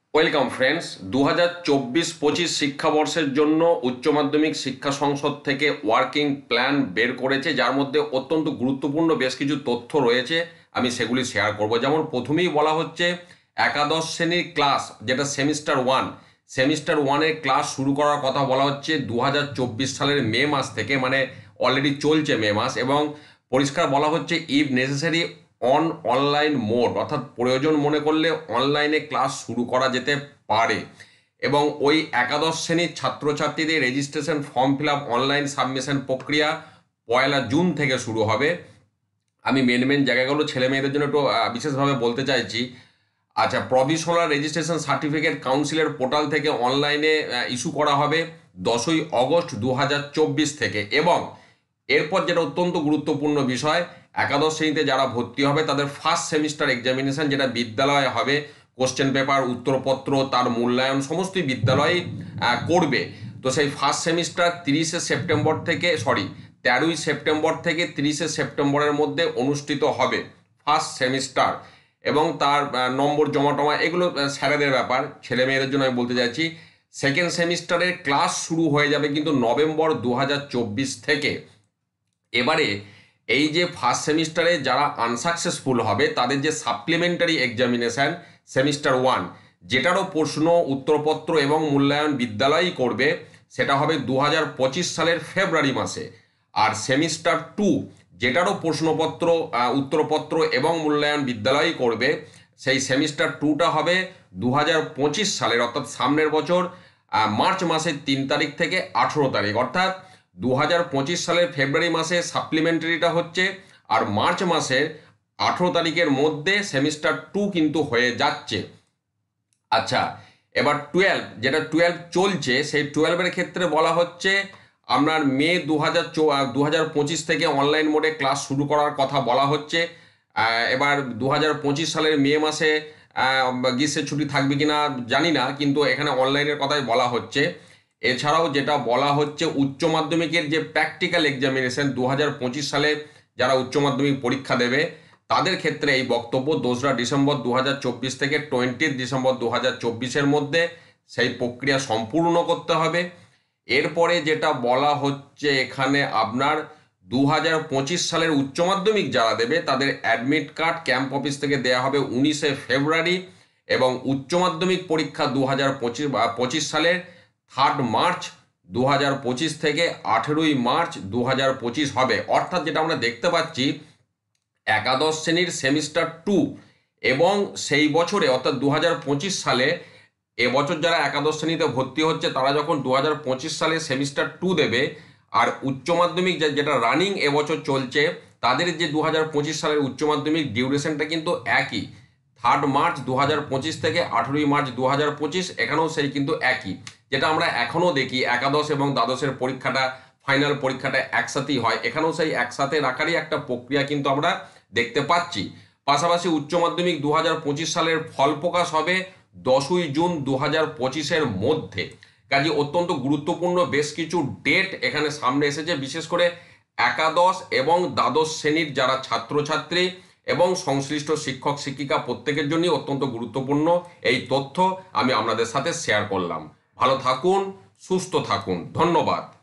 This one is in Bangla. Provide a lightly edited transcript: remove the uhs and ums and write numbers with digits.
Welcome friends. 2024-25 শিক্ষাবর্ষের জন্য উচ্চ মাধ্যমিক শিক্ষা সংসদ থেকে ওয়ার্কিং প্ল্যান বের করেছে, যার মধ্যে অত্যন্ত গুরুত্বপূর্ণ বেশ কিছু তথ্য রয়েছে। আমি সেগুলি শেয়ার করব। যেমন প্রথমেই বলা হচ্ছে একাদশ শ্রেণীর ক্লাস, যেটা সেমিস্টার ওয়ানের ক্লাস শুরু করার কথা বলা হচ্ছে 2024 সালের মে মাস থেকে, মানে অলরেডি চলছে মে মাস। এবং পরিষ্কার বলা হচ্ছে ইফ নেসেসারি অনলাইন মোড, অর্থাৎ প্রয়োজন মনে করলে অনলাইনে ক্লাস শুরু করা যেতে পারে। এবং ওই একাদশ শ্রেণীর ছাত্রছাত্রীদের registration form fill up online submission প্রক্রিয়া 1 জুন থেকে শুরু হবে। আমি মেন জায়গাগুলো ছেলে মেয়েদের জন্য একটু বিশেষভাবে বলতে চাইছি। আচ্ছা, প্রভিশনাল রেজিস্ট্রেশন সার্টিফিকেট কাউন্সিলের পোর্টাল থেকে অনলাইনে ইস্যু করা হবে 10 আগস্ট 2024 থেকে। এবং এরপর যেটা অত্যন্ত গুরুত্বপূর্ণ বিষয়, একাদশ শ্রেণীতে যারা ভর্তি হবে তাদের ফার্স্ট সেমিস্টার এক্সামিনেশন, যেটা বিদ্যালয়ে হবে, কোশ্চেন পেপার, উত্তরপত্র, তার মূল্যায়ন সমস্তই বিদ্যালয়েই করবে। তো সেই ফার্স্ট সেমিস্টার 13ই সেপ্টেম্বর থেকে 30 সেপ্টেম্বরের মধ্যে অনুষ্ঠিত হবে ফার্স্ট সেমিস্টার। এবং তার নম্বর জমা টমা এগুলো স্যারেদের ব্যাপার, ছেলে মেয়েদের জন্য আমি বলতে চাইছি। সেকেন্ড সেমিস্টারের ক্লাস শুরু হয়ে যাবে কিন্তু নভেম্বর 2024 থেকে। এবারে এই যে ফার্স্ট সেমিস্টারে যারা আনসাকসেসফুল হবে তাদের যে সাপ্লিমেন্টারি এক্সামিনেশন সেমিস্টার 1, যেটারও প্রশ্ন, উত্তরপত্র এবং মূল্যায়ন বিদ্যালয়ই করবে, সেটা হবে 2025 সালের ফেব্রুয়ারি মাসে। আর সেমিস্টার 2, যেটারও প্রশ্নপত্র, উত্তরপত্র এবং মূল্যায়ন বিদ্যালয়ই করবে, সেই সেমিস্টার 2টা হবে 2025 সালের, অর্থাৎ সামনের বছর মার্চ মাসের 3 তারিখ থেকে 18 তারিখ। অর্থাৎ 2025 সালের ফেব্রুয়ারি মাসে সাপ্লিমেন্টারিটা হচ্ছে, আর মার্চ মাসের 18 তারিখের মধ্যে সেমিস্টার 2 কিন্তু হয়ে যাচ্ছে। আচ্ছা, এবার 12 চলছে, সেই 12-এর ক্ষেত্রে বলা হচ্ছে আপনার মে 2025 থেকে অনলাইন মোডে ক্লাস শুরু করার কথা বলা হচ্ছে। এবার 2025 সালের মে মাসে গ্রীষ্মের ছুটি থাকবে কিনা জানি না, কিন্তু এখানে অনলাইনের কথাই বলা হচ্ছে। এছাড়াও যেটা বলা হচ্ছে উচ্চ মাধ্যমিকের যে প্র্যাকটিক্যাল এক্সামিনেশন 2025 সালে যারা উচ্চ মাধ্যমিক পরীক্ষা দেবে তাদের ক্ষেত্রে এই বক্তব্য 2রা ডিসেম্বর 2024 থেকে 20 ডিসেম্বর 2024-এর মধ্যে সেই প্রক্রিয়া সম্পূর্ণ করতে হবে। এরপরে যেটা বলা হচ্ছে এখানে আপনার 2025 সালের উচ্চ মাধ্যমিক যারা দেবে তাদের অ্যাডমিট কার্ড ক্যাম্প অফিস থেকে দেওয়া হবে 19শে ফেব্রুয়ারি। এবং উচ্চ মাধ্যমিক পরীক্ষা 2025 সালের 3 মার্চ 2025 থেকে 18ই মার্চ 2025 হবে। অর্থাৎ যেটা আমরা দেখতে পাচ্ছি, একাদশ শ্রেণীর সেমিস্টার 2 এবং সেই বছরে অর্থাৎ 2025 সালে, এবছর যারা একাদশ শ্রেণীতে ভর্তি হচ্ছে তারা যখন 2025 সালে সেমিস্টার 2 দেবে, আর উচ্চ মাধ্যমিক যেটা রানিং এবছর চলছে তাদের যে 2025 সালের উচ্চ মাধ্যমিক ডিউরেশনটা কিন্তু একই, 3 মার্চ 2025 থেকে 18ই মার্চ 2025, এখানেও সেই কিন্তু একই। যেটা আমরা এখনও দেখি একাদশ এবং দ্বাদশের পরীক্ষাটা, ফাইনাল পরীক্ষাটা একসাথেই হয়, এখানেও সেই একসাথে রাখারই একটা প্রক্রিয়া কিন্তু আমরা দেখতে পাচ্ছি। পাশাপাশি উচ্চ মাধ্যমিক 2025 সালের ফল প্রকাশ হবে 10ই জুন 2025-এর মধ্যে। কাজে অত্যন্ত গুরুত্বপূর্ণ বেশ কিছু ডেট এখানে সামনে এসেছে, বিশেষ করে একাদশ এবং দ্বাদশ শ্রেণীর যারা ছাত্রছাত্রী এবং সংশ্লিষ্ট শিক্ষক শিক্ষিকা প্রত্যেকের জন্যই অত্যন্ত গুরুত্বপূর্ণ এই তথ্য আমি আপনাদের সাথে শেয়ার করলাম। ভালো থাকুন, সুস্থ থাকুন, ধন্যবাদ।